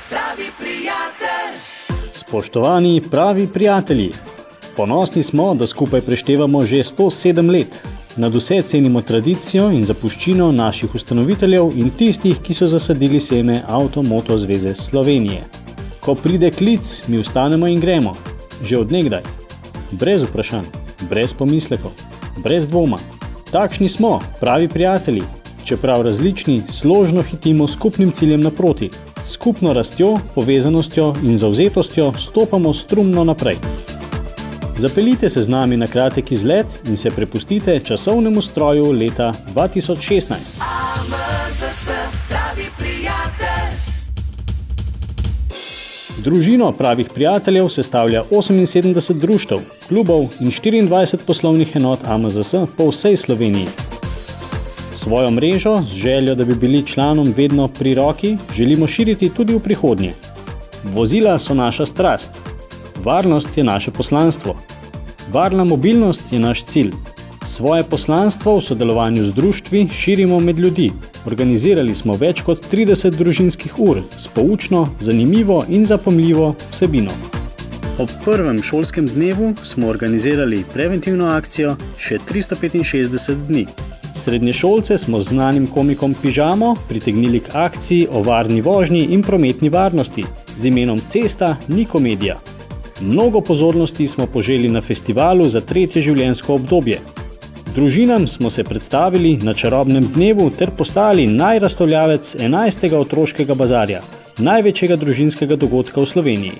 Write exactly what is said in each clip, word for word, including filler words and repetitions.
pravi prijatelj. Spoštovani pravi prijatelji, ponosni smo, da skupaj preštevamo že sto sedem let. Nadvse cenimo tradicijo in zapuščino naših ustanoviteljev in tistih, ki so zasadili seme Avto-Moto zveze Slovenije. Ko pride klic, mi vstanemo in gremo. Že od nekdaj. Brez vprašanj, brez pomislekov, brez dvoma. Takšni smo, pravi prijatelji. Čeprav različni, složno hitimo skupnim ciljem naproti. Skupno rastjo, povezanostjo in zavzetostjo stopamo strumno naprej. Zapeljite se z nami na kratek izlet in se prepustite časovnemu stroju leta dva tisoč šestnajst. A M Z S, pravi prijatelj. Družino pravih prijateljev sestavlja oseminsedemdeset društev, klubov in štiriindvajset poslovnih enot A M Z S po vsej Sloveniji. Svojo mrežo, z željo, da bi bili članom vedno pri roki, želimo širiti tudi v prihodnje. Vozila so naša strast. Varnost je naše poslanstvo. Varna mobilnost je naš cilj. Svoje poslanstvo v sodelovanju z društvi širimo med ljudi. Organizirali smo več kot trideset družinskih ur s poučno, zanimivo in zapomljivo vsebino. Ob prvem šolskem dnevu smo organizirali preventivno akcijo še tristo petinšestdeset dni. Srednješolce smo z znanim komikom Pižamo pritegnili k akciji o varni vožnji in prometni varnosti z imenom Cesta ni komedija. Mnogo pozornosti smo poželi na festivalu za tretje življenjsko obdobje. Družinam smo se predstavili na čarobnem dnevu ter postali najrazstavljavec enajstega otroškega bazarja, največjega družinskega dogodka v Sloveniji.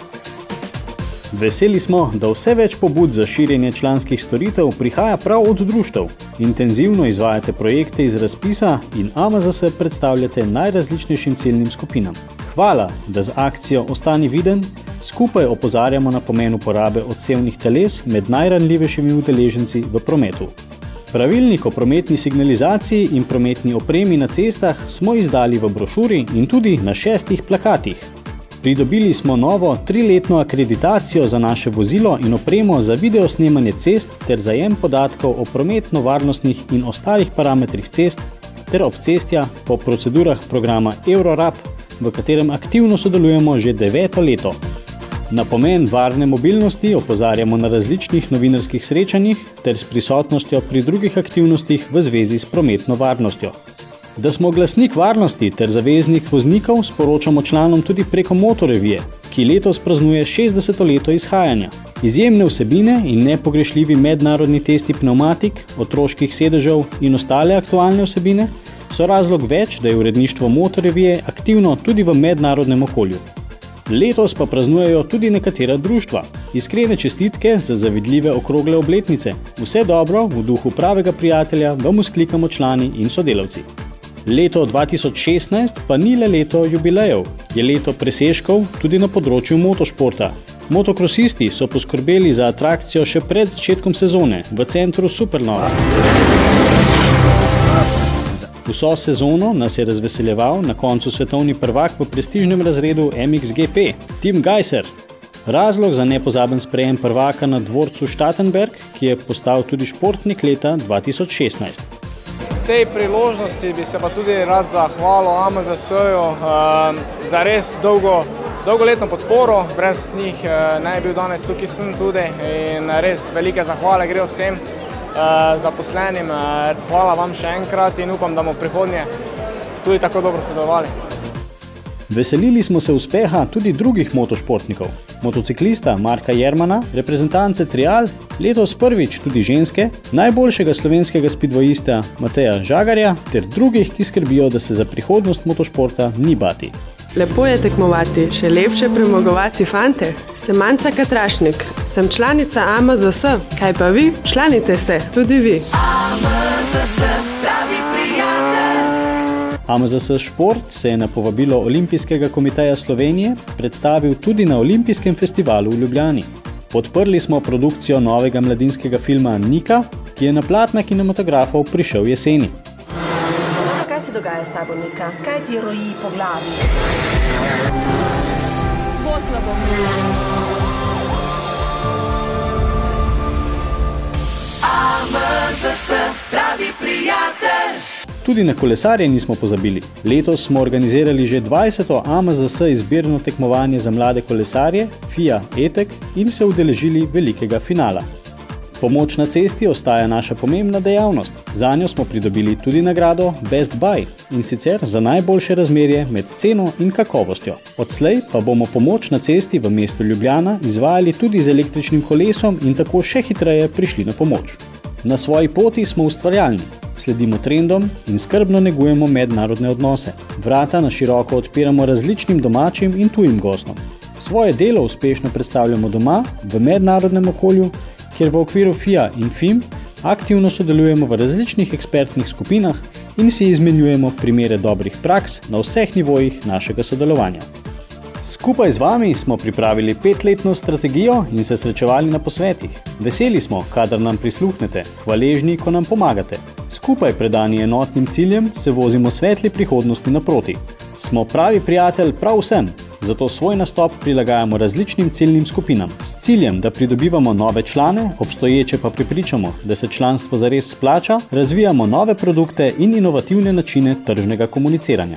Veseli smo, da vse več pobud za širjenje članskih storitev prihaja prav od društev. Intenzivno izvajate projekte iz razpisa in A M Z S predstavljate najrazličnejšim ciljnim skupinam. Hvala, da z akcijo Ostani viden skupaj opozarjamo na pomen uporabe odsevnih teles med najranljivejšimi udeleženci v prometu. Pravilnik o prometni signalizaciji in prometni opremi na cestah smo izdali v brošuri in tudi na šestih plakatih. Pridobili smo novo triletno akreditacijo za naše vozilo in opremo za videosnemanje cest ter zajem podatkov o prometno-varnostnih in ostalih parametrih cest ter obcestja po procedurah programa Eurorap, v katerem aktivno sodelujemo že deveto leto. Na pomen varne mobilnosti opozarjamo na različnih novinarskih srečanjih ter s prisotnostjo pri drugih aktivnostih v zvezi s prometno varnostjo. Da smo glasnik varnosti ter zaveznik voznikov, sporočamo članom tudi preko Motorevije, ki letos praznuje šestdeseto leto izhajanja. Izjemne vsebine in nepogrešljivi mednarodni testi pneumatik, otroških sedežev in ostale aktualne vsebine so razlog več, da je uredništvo Motorevije aktivno tudi v mednarodnem okolju. Letos pa praznujejo tudi nekatera društva. Iskrene čestitke za zavidljive okrogle obletnice. Vse dobro, v duhu pravega prijatelja vam vzklikamo člani in sodelavci. Leto dva tisoč šestnajst pa ni le leto jubilejev, je leto presežkov tudi na področju motošporta. Motokrosisti so poskrbeli za atrakcijo še pred začetkom sezone v centru Supernova. Vso sezono nas je razveseljeval na koncu svetovni prvak v prestižnem razredu M X G P, Tim Gajser. Razlog za nepozaben sprejem prvaka na dvorcu Štatenberg, ki je postal tudi športnik leta dva tisoč šestnajst. V tej priložnosti bi se pa tudi rad zahvalil A M Z S-ju uh, za res dolgo, dolgoletno podporo. Brez njih uh, ne bi bil danes tukaj sem tudi in res velike zahvale gre vsem uh, zaposlenim. Uh, hvala vam še enkrat in upam, da bomo v prihodnje tudi tako dobro sodelovali. Veselili smo se uspeha tudi drugih motošportnikov. Motociklista Marka Jermana, reprezentance Trial, letos prvič tudi ženske, najboljšega slovenskega spidvojista Mateja Žagarja ter drugih, ki skrbijo, da se za prihodnost motošporta ni bati. Lepo je tekmovati, še lepše premagovati fante. Sem Manca Katrašnik, sem članica A M Z S. Kaj pa vi? Članite se, tudi vi. A M Z S, pravi prijatelj. A M Z S Šport se je na povabilo Olimpijskega komiteja Slovenije predstavil tudi na Olimpijskem festivalu v Ljubljani. Podprli smo produkcijo novega mladinskega filma Nika, ki je na platna kinematografov prišel jeseni. Kaj se dogaja s tabo, Nika? Kaj ti roji po glavi? Bo slabo. A M Z S, pravi prijatelj. Tudi na kolesarje nismo pozabili. Letos smo organizirali že dvajseto A M Z S izbirno tekmovanje za mlade kolesarje F I A E-Tec in se udeležili velikega finala. Pomoč na cesti ostaja naša pomembna dejavnost. Zanjo smo pridobili tudi nagrado Best Buy, in sicer za najboljše razmerje med ceno in kakovostjo. Odslej pa bomo pomoč na cesti v mestu Ljubljana izvajali tudi z električnim kolesom in tako še hitreje prišli na pomoč. Na svoji poti smo ustvarjalni, sledimo trendom in skrbno negujemo mednarodne odnose. Vrata na široko odpiramo različnim domačim in tujim gostom. Svoje delo uspešno predstavljamo doma, v mednarodnem okolju, kjer v okviru F I A in F I M aktivno sodelujemo v različnih ekspertnih skupinah in si izmenjujemo primere dobrih praks na vseh nivojih našega sodelovanja. Skupaj z vami smo pripravili petletno strategijo in se srečevali na posvetih. Veseli smo, kadar nam prisluhnete, hvaležni, ko nam pomagate. Skupaj predani enotnim ciljem se vozimo svetli prihodnosti naproti. Smo pravi prijatelj prav vsem, zato svoj nastop prilagajamo različnim ciljnim skupinam. S ciljem, da pridobivamo nove člane, obstoječe pa prepričamo, da se članstvo zares splača, razvijamo nove produkte in inovativne načine tržnega komuniciranja.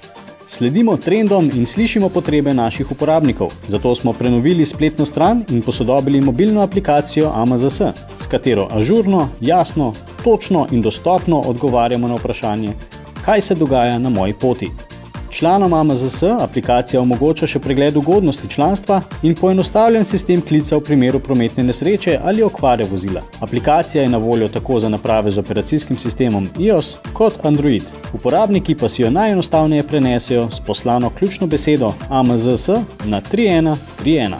Sledimo trendom in slišimo potrebe naših uporabnikov, zato smo prenovili spletno stran in posodobili mobilno aplikacijo A M Z S, s katero ažurno, jasno, točno in dostopno odgovarjamo na vprašanje, kaj se dogaja na moji poti. Članom A M Z S aplikacija omogoča še pregled ugodnosti članstva in poenostavljen sistem klica v primeru prometne nesreče ali okvare vozila. Aplikacija je na voljo tako za naprave z operacijskim sistemom iOS kot Android. Uporabniki pa si jo najenostavneje prenesejo s poslano ključno besedo A M Z S na tri ena tri ena.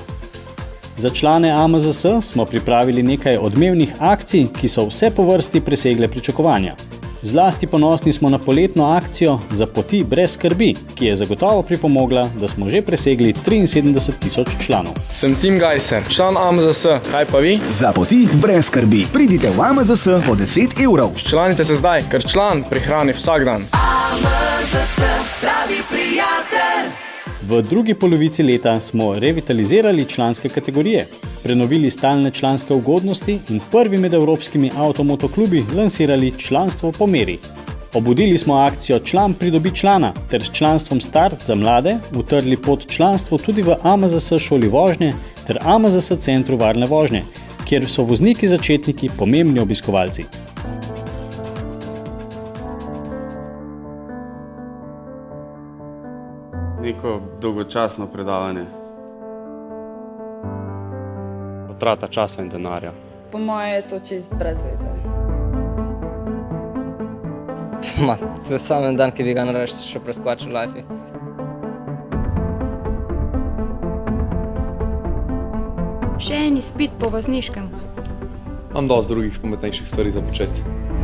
Za člane A M Z S smo pripravili nekaj odmevnih akcij, ki so vse po vrsti presegle pričakovanja. Zlasti ponosni smo na poletno akcijo Za poti brez skrbi, ki je zagotovo pripomogla, da smo že presegli triinsedemdeset tisoč članov. Sem Tim Gajser, član A M Z S, kaj pa vi? Za poti brez skrbi. Pridite v A M Z S po deset evrov. Članite se zdaj, ker član prihrani vsak dan. A M Z S, pravi prijatelj. V drugi polovici leta smo revitalizirali članske kategorije, prenovili stalne članske ugodnosti in prvi med evropskimi avtomotoklubi lansirali članstvo po meri. Obudili smo akcijo Član pridobi člana ter s članstvom Start za mlade utrli pot članstvu tudi v A M Z S šoli vožnje ter A M Z S centru varne vožnje, kjer so vozniki začetniki pomembni obiskovalci. Neko dolgočasno predavanje. Potrata časa in denarja. Po moje je to čist brez veze. Ma, to je samo en dan, ki bi ga nareč še preskočil life. Še en izpit po vozniškem. Imam dosti drugih pametnejših stvari za početi.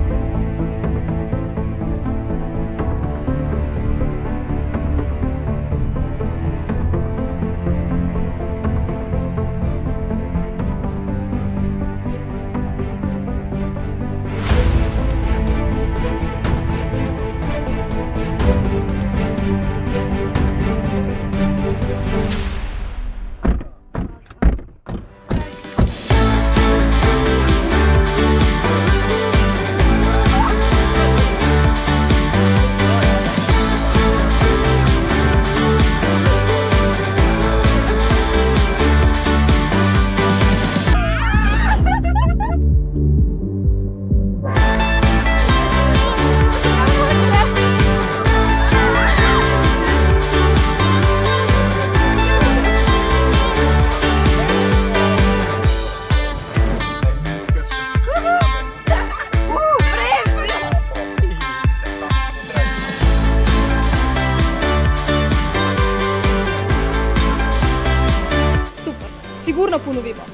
Sigurno ponovimo.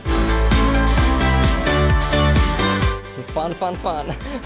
Fun, fun, fun.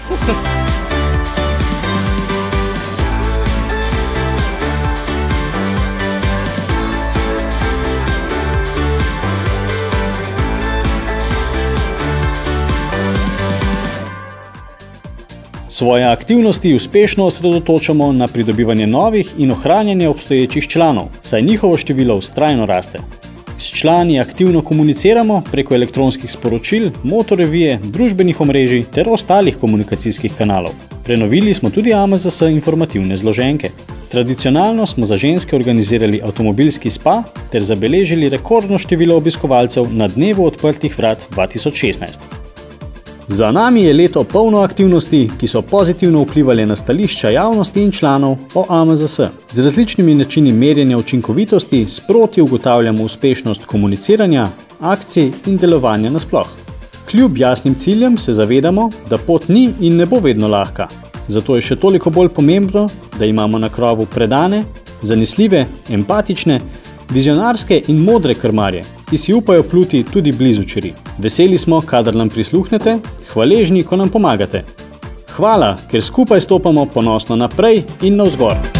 Svoje aktivnosti uspešno osredotočamo na pridobivanje novih in ohranjanje obstoječih članov, saj njihovo število vztrajno raste. S člani aktivno komuniciramo preko elektronskih sporočil, motorevije, družbenih omrežij ter ostalih komunikacijskih kanalov. Prenovili smo tudi A M Z S informativne zloženke. Tradicionalno smo za ženske organizirali avtomobilski spa ter zabeležili rekordno število obiskovalcev na dnevu odprtih vrat dva tisoč šestnajst. Za nami je leto polno aktivnosti, ki so pozitivno vplivali na stališča javnosti in članov o A M Z S. Z različnimi načini merjenja učinkovitosti sproti ugotavljamo uspešnost komuniciranja, akcij in delovanja nasploh. Kljub jasnim ciljem se zavedamo, da pot ni in ne bo vedno lahka. Zato je še toliko bolj pomembno, da imamo na krovu predane, zanesljive, empatične, vizionarske in modre krmarje, ki si upajo pluti tudi blizu čeri. Veseli smo, kadar nam prisluhnete, hvaležni, ko nam pomagate. Hvala, ker skupaj stopamo ponosno naprej in navzgor.